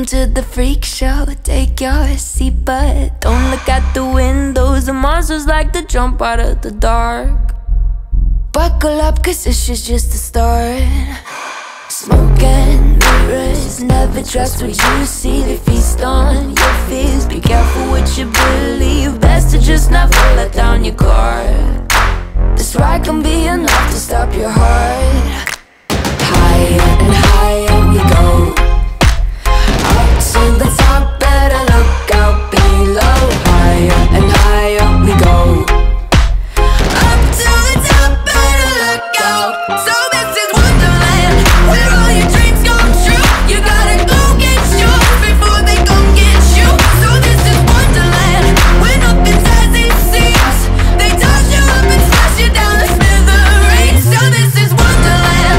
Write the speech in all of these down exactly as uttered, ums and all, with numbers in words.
Welcome to the freak show, take your seat, but don't look at the windows. The monsters like to jump out of the dark. Buckle up, cause this is just the start. Smoke and mirrors, never trust what you see. They feast on your fears, be careful what you believe. Best to just never let down your guard. This ride can be enough to stop your heart. Higher and higher we go, up to the top, better look out below. Higher and higher we go, up to the top, better look out. So this is Wonderland, where all your dreams come true. You gotta go get yours before they come get you. So this is Wonderland, where nothing's as it seems. They toss you up and smash you down to smithereens. So this is Wonderland.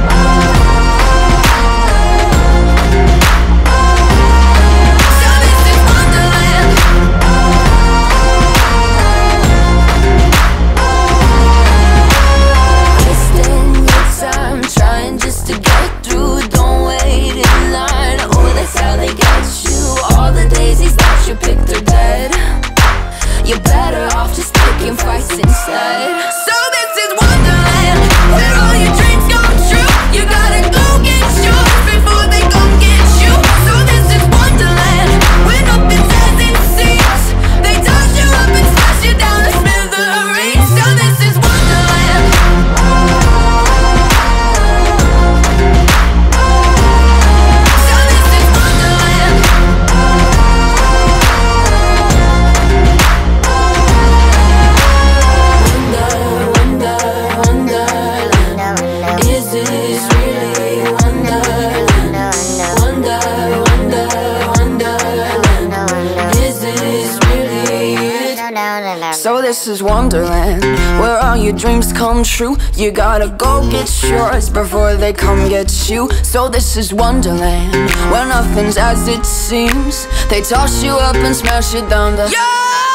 You're better off just taking fights instead. So this is Wonderland, where all your dreams come true. You gotta go get yours before they come get you. So this is Wonderland, where nothing's as it seems. They toss you up and smash you down to smithereens. So this is Wonderland. So this is Wonderland. So this is Wonderland, where all your dreams come true. You gotta go get yours before they come get you. So this is Wonderland, where nothing's as it seems. They toss you up and smash it down to yeah!